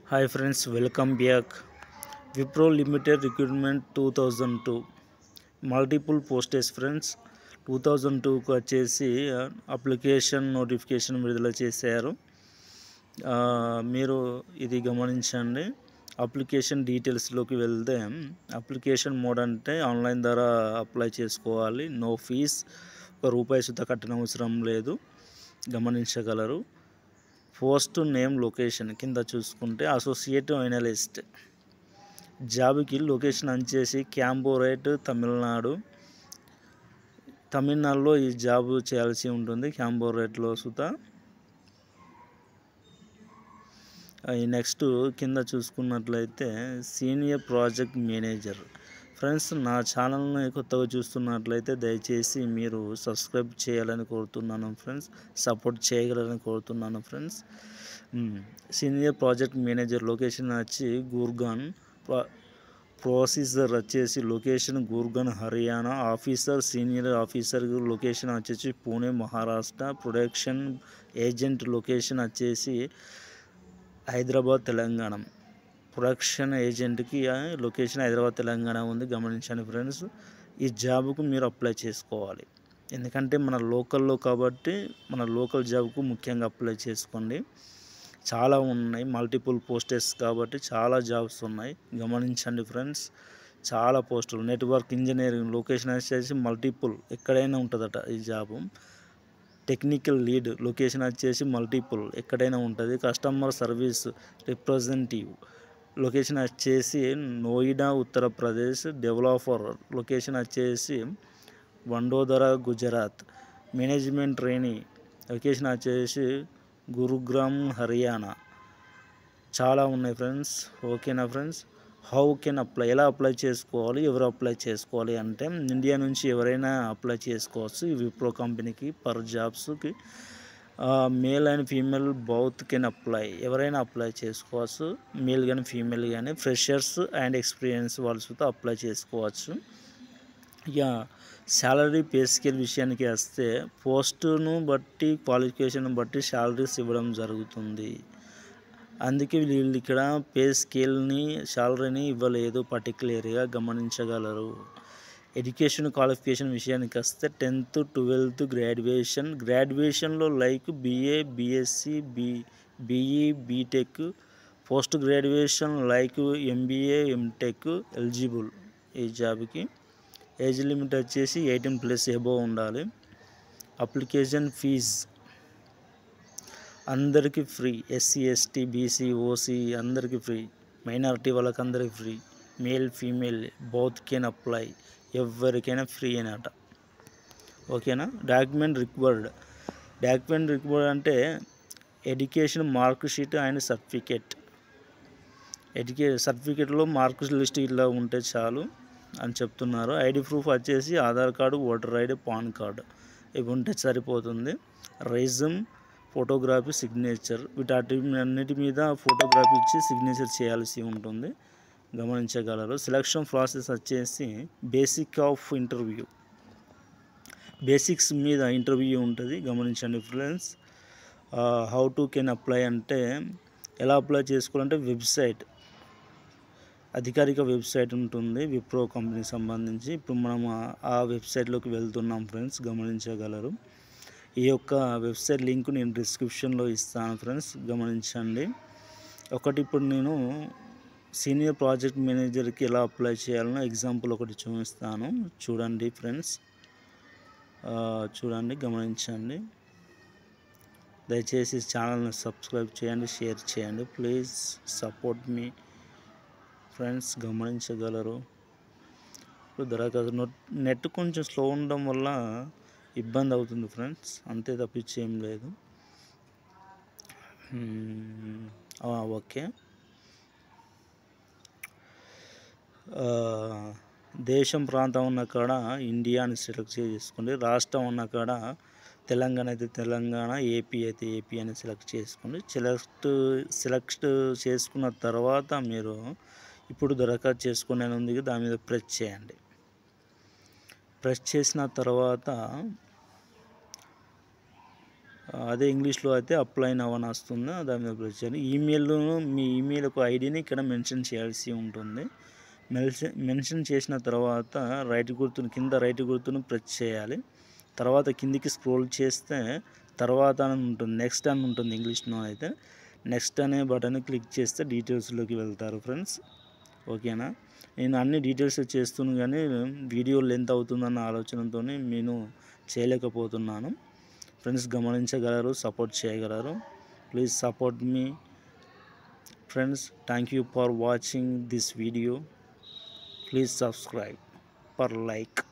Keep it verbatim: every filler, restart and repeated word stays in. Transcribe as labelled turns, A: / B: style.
A: Hi friends, welcome back. Wipro Limited Recruitment two thousand two multiple posts friends. Two thousand టూకి వచ్చేసి application notification విడుదల చేశారు. మీరు ఇది గమనించండి. అప్లికేషన్ డీటెయిల్స్లోకి వెళ్తే అప్లికేషన్ మోడ్ అంటే ఆన్లైన్ ద్వారా అప్లై చేసుకోవాలి. నో ఫీజ్, ఒక రూపాయి సుత కట్టిన అవసరం లేదు, గమనించగలరు. పోస్ట్ నేమ్ లొకేషన్ కింద చూసుకుంటే అసోసియేట్ అనలిస్ట్ జాబ్కి లొకేషన్ వచ్చేసి క్యాంబోరేట్ తమిళనాడు తమిళనాడులో ఈ జాబ్ చేయాల్సి ఉంటుంది. క్యాంబోరేట్లో సుత. నెక్స్ట్ కింద చూసుకున్నట్లయితే సీనియర్ ప్రాజెక్ట్ మేనేజర్. ఫ్రెండ్స్, నా ఛానల్ని కొత్తగా చూస్తున్నట్లయితే దయచేసి మీరు సబ్స్క్రైబ్ చేయాలని కోరుతున్నాను ఫ్రెండ్స్, సపోర్ట్ చేయగలని కోరుతున్నాను friends. Senior project manager location వచ్చి గుర్గాన్, ప్రొసీజర్ వచ్చేసి location Gurgaon Haryana, officer senior officer location వచ్చేసి Pune Maharashtra, production agent location వచ్చేసి హైదరాబాద్ తెలంగాణ. ప్రొడక్షన్ ఏజెంట్కి లొకేషన్ హైదరాబాద్ తెలంగాణ ఉంది, గమనించండి ఫ్రెండ్స్. ఈ జాబ్కు మీరు అప్లై చేసుకోవాలి, ఎందుకంటే మన లోకల్లో కాబట్టి మన లోకల్ జాబ్కు ముఖ్యంగా అప్లై చేసుకోండి. చాలా ఉన్నాయి, మల్టిపుల్ పోస్టెస్ కాబట్టి చాలా జాబ్స్ ఉన్నాయి, గమనించండి ఫ్రెండ్స్. చాలా పోస్టులు. నెట్వర్క్ ఇంజనీరింగ్ లొకేషన్ వచ్చేసి మల్టిపుల్, ఎక్కడైనా ఉంటుందట ఈ జాబు. టెక్నికల్ లీడ్ లొకేషన్ వచ్చేసి మల్టిపుల్, ఎక్కడైనా ఉంటుంది. కస్టమర్ సర్వీస్ రిప్రజెంటేటివ్ లొకేషన్ వచ్చేసి నోయిడా ఉత్తరప్రదేశ్. డెవలపర్ లొకేషన్ వచ్చేసి Vadodara Gujarat. Management training location వచ్చేసి గురుగ్రామ్ హర్యానా. చాలా ఉన్నాయి ఫ్రెండ్స్, ఓకేనా ఫ్రెండ్స్. హౌ కెన్ అప్లై, ఎలా అప్లై చేసుకోవాలి, ఎవరు అప్లై చేసుకోవాలి అంటే ఇండియా నుంచి ఎవరైనా అప్లై చేసుకోవచ్చు ఈ విప్రో కంపెనీకి. పర్ జాబ్స్కి male and female both can apply, ఎవరైనా అప్లై చేసుకోవచ్చు, మేల్ కానీ ఫీమేల్ కానీ. ఫ్రెషర్స్ అండ్ ఎక్స్పీరియన్స్ వాళ్ళతో అప్లై చేసుకోవచ్చు. ఇక శాలరీ పే స్కేల్ విషయానికి వస్తే పోస్టును బట్టి క్వాలిఫికేషన్ బట్టి శాలరీస్ ఇవ్వడం జరుగుతుంది. అందుకే వీళ్ళు ఇక్కడ పే స్కేల్ని శాలరీని ఇవ్వలేదు పర్టికులర్గా, గమనించగలరు. ఎడ్యుకేషన్ క్వాలిఫికేషన్ విషయానికి వస్తే టెన్త్ ట్వెల్త్ గ్రాడ్యుయేషన్ గ్రాడ్యుయేషన్లో like BA BSc B BE BTech. Post graduation like MBA MTech eligible ఈ జాబ్కి. ఏజ్ లిమిట్ వచ్చేసి ఎయిటీన్ ప్లస్ ఎబోవ్ ఉండాలి. అప్లికేషన్ ఫీజ్ అందరికీ free, SC ST BC OC అందరికీ ఫ్రీ, మైనారిటీ వాళ్ళకి అందరికీ free, male female both can apply, ఎవరికైనా free అనట, ఓకేనా. డాక్యుమెంట్ రిక్వైర్డ్ డాక్యుమెంట్ రిక్వైర్డ్ అంటే education mark sheet and certificate. ఎడ్యుకే సర్టిఫికేట్లో మార్క్ లిస్ట్ ఇలా ఉంటే చాలు అని చెప్తున్నారు. ఐడి ప్రూఫ్ వచ్చేసి Aadhaar card, voter ID, PAN card ఇవి ఉంటే సరిపోతుంది. రెజ్యూమ్, ఫోటోగ్రఫీ, సిగ్నేచర్ వీటి అన్నిటి మీద ఫోటోగ్రఫీ ఇచ్చి సిగ్నేచర్ చేయాల్సి ఉంటుంది, గమనించగలరు. సెలక్షన్ ప్రాసెస్ వచ్చేసి బేసిక్ ఆఫ్ ఇంటర్వ్యూ, బేసిక్స్ మీద ఇంటర్వ్యూ ఉంటుంది, గమనించండి friends. How to can apply అంటే ఎలా అప్లై చేసుకోవాలంటే వెబ్సైట్, అధికారిక వెబ్సైట్ ఉంటుంది విప్రో కంపెనీకి సంబంధించి. ఇప్పుడు మనం ఆ వెబ్సైట్లోకి వెళ్తున్నాం ఫ్రెండ్స్, గమనించగలరు. ఈ యొక్క వెబ్సైట్ లింక్ నేను డిస్క్రిప్షన్లో ఇస్తాను ఫ్రెండ్స్, గమనించండి. ఒకటి ఇప్పుడు నేను సీనియర్ ప్రాజెక్ట్ మేనేజర్కి ఎలా అప్లై చేయాలనో ఎగ్జాంపుల్ ఒకటి చూపిస్తాను, చూడండి ఫ్రెండ్స్. చూడండి, గమనించండి. దయచేసి ఛానల్ని సబ్స్క్రైబ్ చేయండి, షేర్ చేయండి, ప్లీజ్ సపోర్ట్ మీ ఫ్రెండ్స్, గమనించగలరు. ఇప్పుడు దరఖాస్తు నెట్ కొంచెం స్లో ఉండడం వల్ల ఇబ్బంది అవుతుంది ఫ్రెండ్స్, అంతే తప్పించి ఏం లేదు. ఓకే. దేశం ప్రాంతం ఉన్న కాడ ఇండియాని సెలెక్ట్ చేసుకోండి. రాష్ట్రం ఉన్న కాడ తెలంగాణ అయితే తెలంగాణ, ఏపీ అయితే ఏపీ అని సెలెక్ట్ చేసుకోండి. సెలెక్ట్ సెలెక్ట్ చేసుకున్న తర్వాత మీరు ఇప్పుడు దరఖాస్తు చేసుకునే ఉంది, దాని మీద ప్రెస్ చేయండి. ప్రెస్ చేసిన తర్వాత అదే ఇంగ్లీష్లో అయితే అప్లై నవ్ అని వస్తుంది, దాని మీద ప్రెస్ చేయాలి. ఈమెయిల్ మీ ఈమెయిల్ ఒక ఐడిని ఇక్కడ మెన్షన్ చేయాల్సి ఉంటుంది. మెన్షన్ మెన్షన్ చేసిన తర్వాత రైట్ గుర్తును కింద రైట్ గుర్తును ప్రెస్ చేయాలి. తర్వాత కిందికి స్క్రోల్ చేస్తే తర్వాత అని ఉంటుంది, నెక్స్ట్ అని ఉంటుంది ఇంగ్లీష్లో అయితే. నెక్స్ట్ అనే బటన్ క్లిక్ చేస్తే డీటెయిల్స్లోకి వెళ్తారు ఫ్రెండ్స్. ఓకేనా, నేను అన్ని డీటెయిల్స్ చేస్తున్నాను కానీ వీడియో లెంత్ అవుతుందన్న ఆలోచనతో నేను చేయలేకపోతున్నాను. ఫ్రెండ్స్ గమనించగలరు, సపోర్ట్ చేయగలరు. ప్లీజ్ సపోర్ట్ మీ friends. Thank you for watching this video. Please subscribe for like.